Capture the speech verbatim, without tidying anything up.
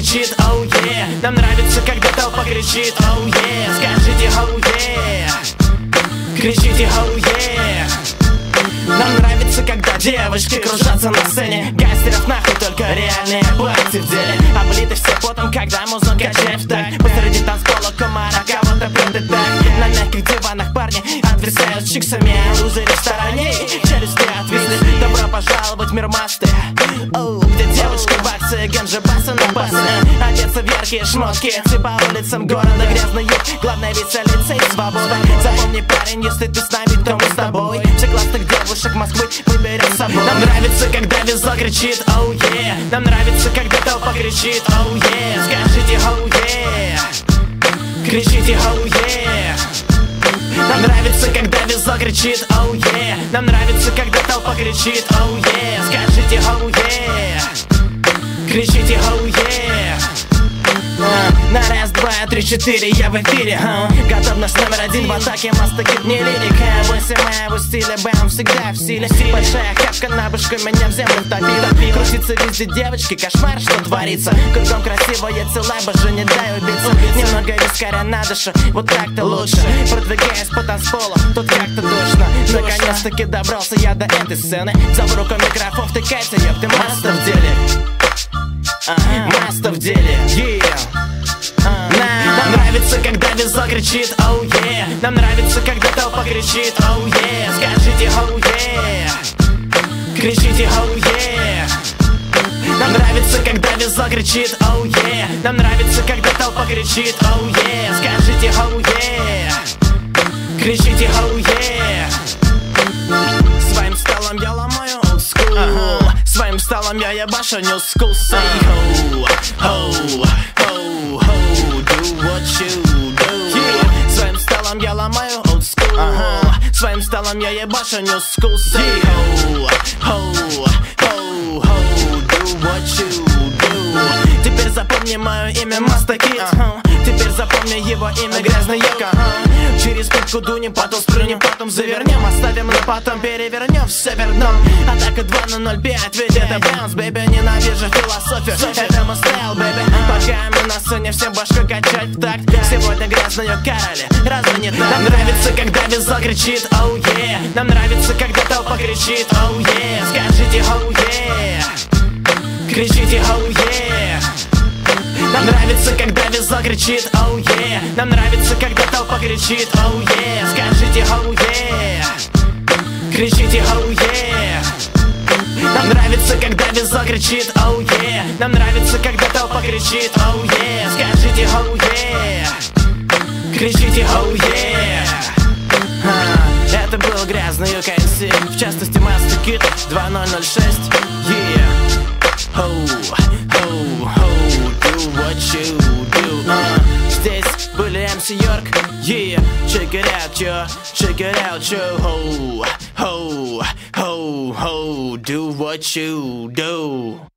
закричит, оу, е. Нам нравится, когда толпа кричит, оу, е. Скажите, оу, е. Кричите, оу, е. Нам нравится, когда девочки кружатся на сцене. Гангстеров нахуй, только реальные парни в деле. Облиты все потом, когда музон качает в так. Посреди танцпола комара кого-то прятает так. На мягких диванах парни отвисают чиксами, а лузеры в стороне, челюсти отвисли. Добро пожаловать в мир Масты, оу, где девушки в акции, ганджа басы на басы. Одеться в яркие шмотки, идти по улицам города, грязный юг. Главное веселиться и свобода. Запомни, парень, если ты с нами, то мы с тобой. Все классных девушек Москвы мы берем с собой. Нам нравится, когда везло кричит, оу, е. Нам нравится, когда толпа кричит, оу, е. Скажите, оу, е. Кричите, оу, е. Нам нравится, когда везло кричит, оу, е. Нам нравится, когда толпа кричит, оу, е. Скажите, оу, е. Кричите, оу, е. На раз, два, три, четыре, я в эфире, ха. Готовность номер один в атаке, Masta K не лирика. Бойся моего стиля, бэм, всегда в силе. Большая хапка на башку меня в землю втопила. Крутится везде девочки, кошмар, что творится. Кругом красивая целая, боже, не дай убиться. Немного вискаря на душу, вот так-то лучше. Продвигаясь по танцполу, тут как-то душно. Наконец-таки добрался я до этой сцены. Взял в руку микрофон, втыкается, ёб ты, Маста в деле. Маста в деле, yeah. Нам нравится, когда везло кричит, оу, е. Нам нравится, когда толпа кричит, оу, е. Скажите, оу, е. Кричите, оу, е. Нам нравится, когда везло кричит, оу, е. Нам нравится, когда толпа кричит, оу, е. Скажите, оу, е. Кричите, оу, е. Своим столом я ломаю old school, ага. Своим столом я ебашу new school. Say ho, ho, ho, ho, do what you do, yeah. Своим столом я ломаю old school, ага. Своим столом я ебашу new school. Say ho, ho, ho, ho, do what you do. Теперь запомни мое имя Masta K, ага. Теперь запомни его имя грязный йока, ага. Через пытку дунем, потом сплюнем, потом завернем. Оставим, но потом перевернем, все вернем. Атака два на ноль пять, ведь это баунс, бэйби. Ненавижу философию, это мой стайл, бэйби. Пока мы на сцене, всем башку качать в такт. Сегодня грязные короли, разве не так? Нам нравится, когда везло кричит, оу, е. Нам нравится, когда толпа кричит, оу, е. Скажите, оу, е. Кричите, оу, е. Нам нравится, когда везло кричит, оу, е. Нам нравится, когда толпа кричит, оу, е. Скажите, оу, е. Кричите, оу, е. Нам нравится, когда везло кричит, оу, е. Нам нравится, когда толпа кричит, оу, е. Скажите, оу, е. Кричите, оу, е. Это был грязный ю кей эн ти, в частности Masta K два ноль ноль шесть, yeah. Ho, ho, ho, do what you do, uh. Здесь были эм си York, yeah. Check it out, yo, check it out, yo. Ho, ho, ho, ho, do what you do.